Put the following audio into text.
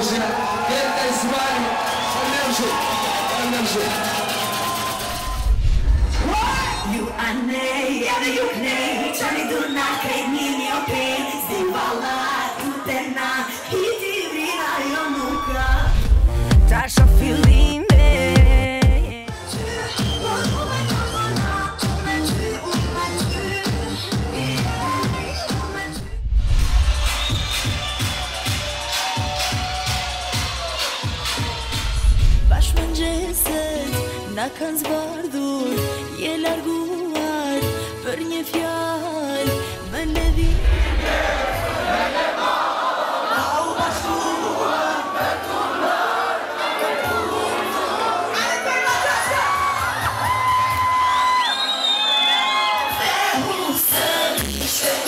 وجهنا Genta Ismajli ونمشي You a nej, ja det gjort nej. Čani durna, kraj nije ni okej. Zivala tutena, hiti vrina i onuka. Taša filime. Na kanë zbardhur, je larguar për një fjalë, më ledhi. Na u bashkuar me turnar, me turnar. Ale për në qashka! Dhe husën, ishte